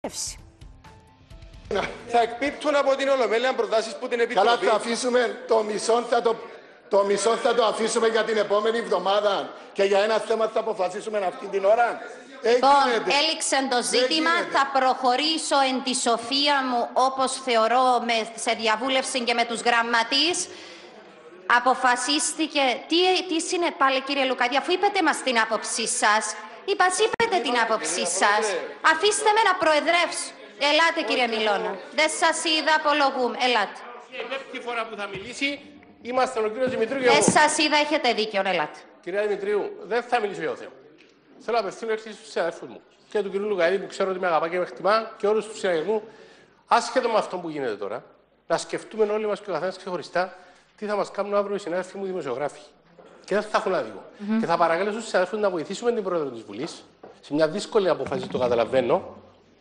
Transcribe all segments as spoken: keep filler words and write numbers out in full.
Θα εκπίπτουν από την Ολομέλεια προτάσεις που την Επιτροπή. Καλά, θα αφήσουμε το μισό, θα το, το μισό θα το αφήσουμε για την επόμενη εβδομάδα και για ένα θέμα θα αποφασίσουμε αυτή την ώρα. Λοιπόν, έληξε το ζήτημα, θα προχωρήσω εν τη σοφία μου όπως θεωρώ με, σε διαβούλευση και με τους γραμματείς. Αποφασίστηκε, τι, τι είναι πάλι κύριε Λουκαδία, αφού είπετε μας την άποψή σας, είπα, είπετε την άποψή σας, αφήστε με να προεδρεύσω. Ελάτε κύριε Μιλώνα, δεν σας είδα, απολογούμε, ελάτε. Η δεύτερη φορά που θα μιλήσει, είμαστε ο κύριος Δημητρίου και εγώ. Δεν σας είδα, έχετε δίκιο, ελάτε. Κυρία Δημητρίου, δεν θα μιλήσω για το θέμα. Θέλω να απευθύνω έρθει στους συναδέλφους μου και του κύριου Λουκαδί που ξέρω ότι με αγαπά και με χτιμά και όλους τους συναδέλφους μου, άσχετο με αυτό που γίνεται τώρα, να σκεφτούμε όλοι μας και ο καθένας ξεχωριστά τι θα μας κάνουν αύριο οι συνάδελφοι μου δημοσιογράφοι. Και δεν θα έχουν άδικο. Mm-hmm. Και θα παρακαλέσω στους συναδέλφους να βοηθήσουμε την πρόεδρο της Βουλής σε μια δύσκολη απόφαση, το καταλαβαίνω.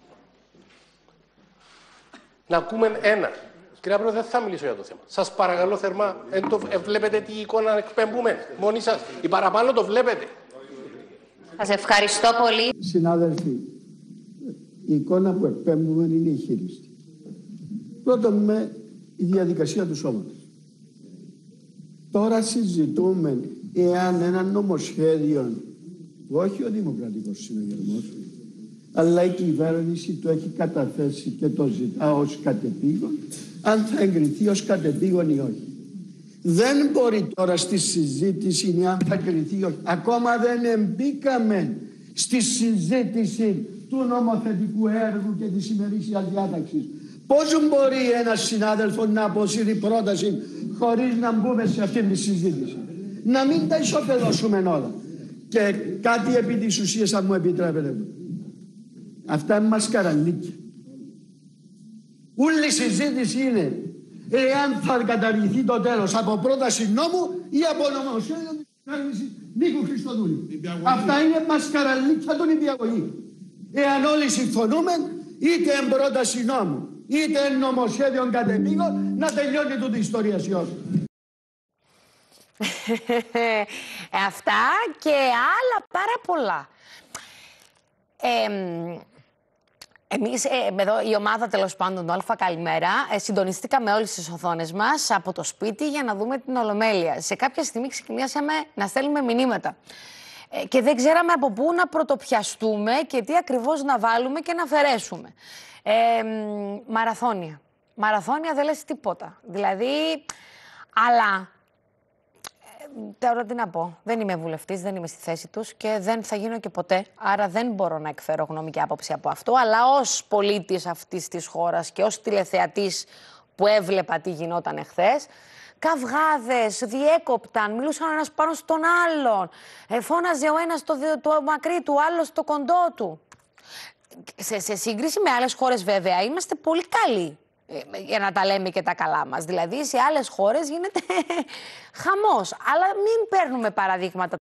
Να ακούμε ένα. Κυρία Πρόεδρε, δεν θα μιλήσω για το θέμα. Σας παρακαλώ θερμά, ε, το, ε, βλέπετε τι εικόνα εκπέμπουμε. Μόνοι σας. Η παραπάνω το βλέπετε. Σας ευχαριστώ πολύ. Συνάδελφοι, η εικόνα που εκπέμπουμε είναι η χείριστη. Πρώτον με η διαδικασία του σώματος. Τώρα συζητούμε εάν ένα νομοσχέδιο, όχι ο Δημοκρατικός Συναγερμός, αλλά η κυβέρνηση το έχει καταθέσει και το ζητά ως κατεπήγον, αν θα εγκριθεί ως κατεπήγον ή όχι. Δεν μπορεί τώρα στη συζήτηση αν θα εγκριθεί ή όχι. Ακόμα δεν εμπήκαμε στη συζήτηση του νομοθετικού έργου και της ημερήσιας διάταξης. Πώς μπορεί ένας συνάδελφος να αποσύρει πρόταση χωρίς να μπούμε σε αυτή τη συζήτηση? Να μην τα ισοπεδώσουμε όλα. Και κάτι επί της ουσίας, αν μου επιτρέπετε. Αυτά είναι μασκαρανίκια. Όλη η συζήτηση είναι εάν θα καταργηθεί το τέλος από πρόταση νόμου ή από νομοσχέδιο της κυβέρνησης Νίκου Χριστοδούλη. Αυτά είναι μασκαρανίκια των υπηαγωγή. Εάν όλοι συμφωνούμε, είτε εν πρόταση νόμου, είτε εν νομοσχέδιο κατεπήγον, να τελειώνει τούτη η ιστορία σιώς. Αυτά και άλλα πάρα πολλά. Ε, εμείς, ε, εδώ η ομάδα τέλος πάντων του Αλφα Καλημέρα, ε, συντονιστήκαμε όλες τις οθόνες μας από το σπίτι για να δούμε την Ολομέλεια. Σε κάποια στιγμή ξεκινήσαμε να στέλνουμε μηνύματα. Ε, και δεν ξέραμε από πού να πρωτοπιαστούμε και τι ακριβώς να βάλουμε και να αφαιρέσουμε. Ε, μαραθώνια. Μαραθώνια δεν λες τίποτα. Δηλαδή, αλλά... Τώρα τι να πω. Δεν είμαι βουλευτής, δεν είμαι στη θέση τους και δεν θα γίνω και ποτέ. Άρα δεν μπορώ να εκφέρω γνώμη και άποψη από αυτό. Αλλά ως πολίτης αυτής της χώρας και ως τηλεθεατής που έβλεπα τι γινόταν εχθές, καυγάδες, διέκοπταν, μιλούσαν ο ένας πάνω στον άλλον. Ε, φώναζε ο ένας το, το μακρύ του, ο άλλος το κοντό του. Σε, σε σύγκριση με άλλες χώρες βέβαια είμαστε πολύ καλοί. Για να τα λέμε και τα καλά μας. Δηλαδή σε άλλες χώρες γίνεται χαμός. Αλλά μην παίρνουμε παραδείγματα